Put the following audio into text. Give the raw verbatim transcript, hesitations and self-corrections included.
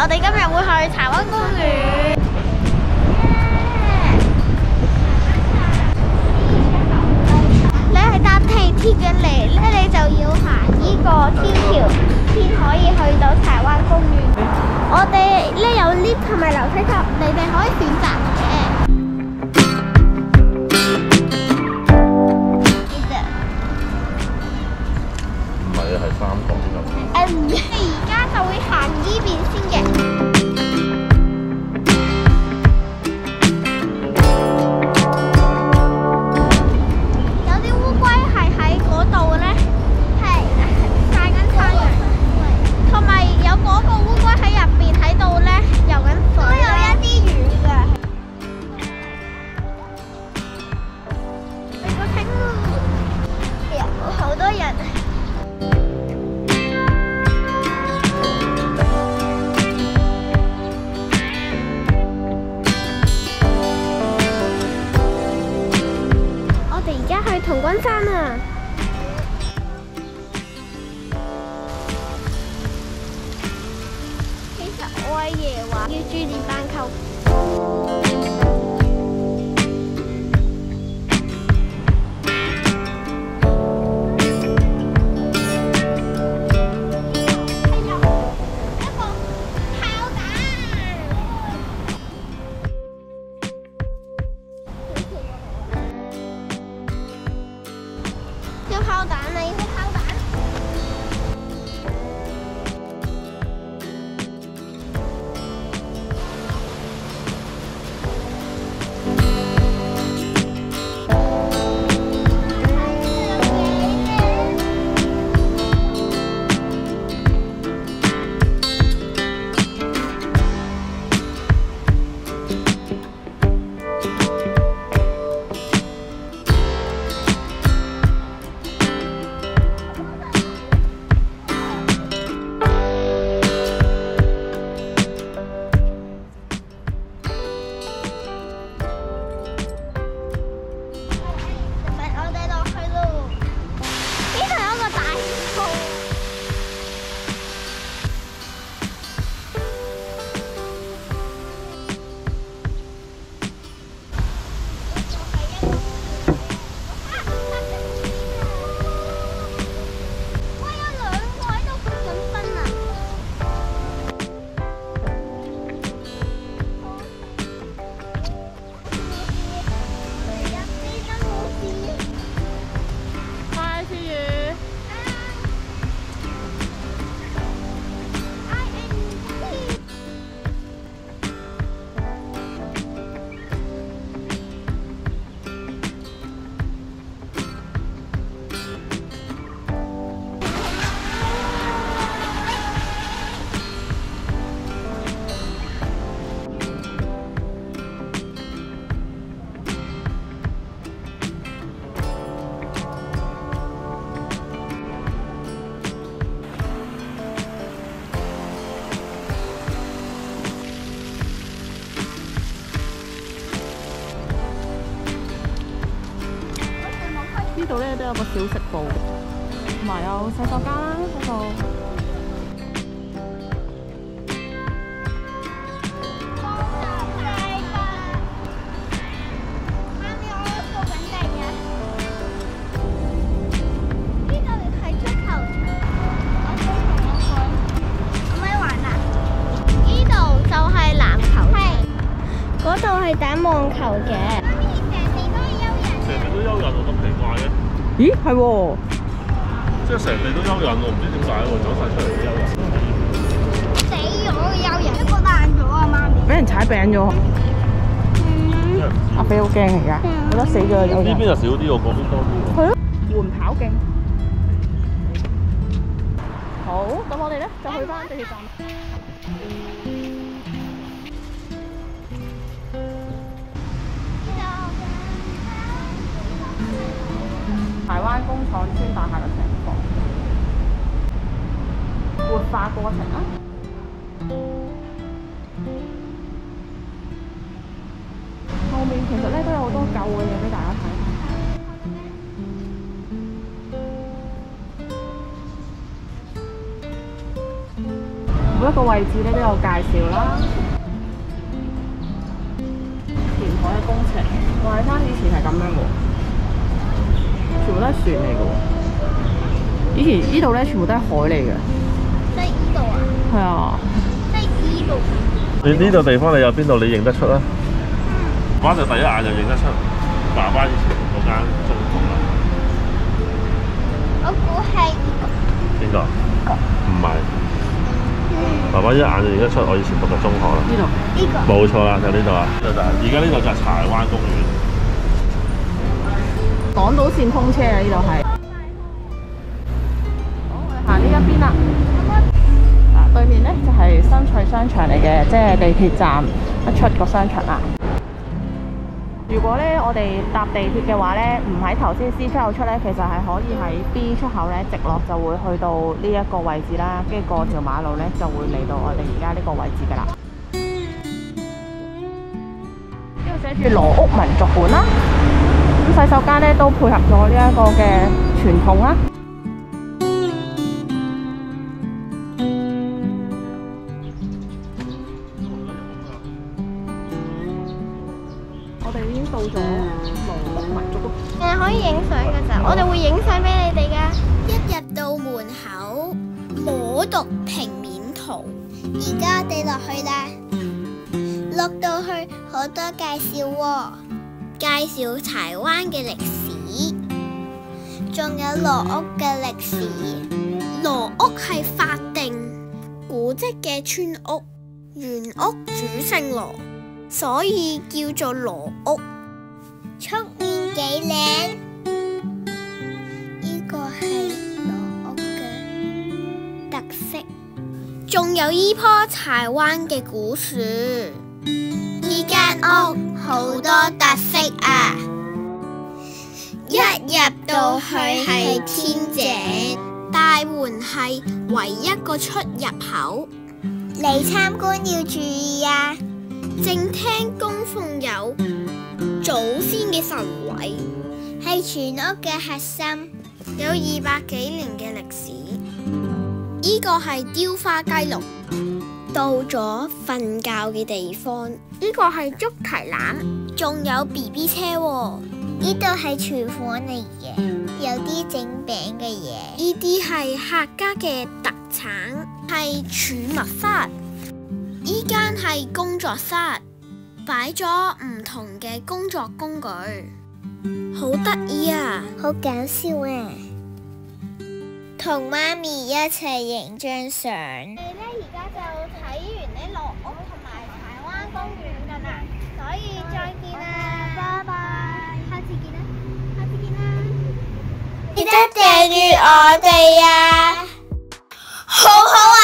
哋今日會去柴灣公園。你係搭地鐵嘅嚟咧，你就要行呢個天橋，先可以去到柴灣公園。我哋咧有 lift 同埋樓梯級，你哋可以選擇嘅。 唔係啊，係三角呢度。 嗯，而家就會行呢邊先嘅。童軍山啊！其實我阿爺話要住練班球。炮彈啊！要炮彈。 呢度咧都有個小食部，同埋有洗手間啦嗰度。 嗰度係打網球嘅。 成地都休人喎，咁奇怪嘅。 咦，係喎。 即係成地都休人喎，唔知點解喎，走晒出嚟都休人。 死咗嘅休人，一個爛咗啊，媽咪。 俾人踩餅咗。 嗯。 阿飛好驚而家，覺得死咗嘅休人。 呢邊就少啲喎，嗰邊多啲喎。 係咯。緩跑徑。好，咁我哋咧就去翻地鐵站。柴灣工廠村大廈嘅情況，活化過程啊！後面其實咧都有好多舊嘅嘢俾大家睇。每一個位置咧都有介紹啦。填海嘅工程，哇！你睇下以前係咁樣嘅喎，全部都係船嚟嘅喎。以前呢度咧全部都係海嚟嘅。 即係呢度啊？ 係啊。 即係呢度。 你呢度地方你有邊度你認得出啊？爸爸就第一眼就認得出爸爸以前嗰間中學啦。 我估係呢個。 邊個？唔係。爸爸一眼就認得出我以前讀嘅中學啦。 呢度。 呢個。 冇錯啦，就呢度啦。呢度就係而家呢度就係柴灣公園。 港島線通車啊！呢度係。好，我哋行呢一邊啦。嗱，對面咧就係新翠商場嚟嘅，即係地鐵站一出個商場啦。如果咧我哋搭地鐵嘅話咧，唔喺頭先 C 出口出咧，其實係可以喺 B 出口咧直落就會去到呢一個位置啦，跟住過條馬路咧就會嚟到我哋而家呢個位置噶啦。呢度寫住羅屋民族館啦，咁洗手間咧都配合咗呢一個嘅傳統啦。我哋已經到咗羅屋民族館。 誒，可以影相㗎咋？我哋會影相俾你哋㗎。一入到門口，摸讀平面圖。而家我哋落去啦，落到去好多介紹喎，介紹柴灣嘅歷史，仲有羅屋嘅歷史。羅屋係法定古蹟嘅村屋，原屋主姓羅，所以叫做羅屋。出面幾靚，呢個係羅屋嘅特色。仲有依棵柴灣嘅古樹，呢間屋好多特色啊！一入到去係天井，大門係唯一個出入口。嚟參觀要注意啊！正廳供奉有祖先嘅神位，係全屋嘅核心，有二百幾年嘅歷史。呢個係雕花雞籠，到咗瞓覺嘅地方。呢個係竹提籃，仲有 B B 車喎。呢度係廚房嚟嘅，有啲整餅嘅嘢。呢啲係客家嘅特產，係儲物室。呢間係工作室，擺咗唔同嘅工作工具，好得意啊，好搞笑啊！同媽咪一齊影張相。你咧而家就睇完呢羅屋同埋柴灣公園㗎啦，所以再見啦，拜拜，下次見啦，下次見啦，記得訂閱我哋啊，好好啊！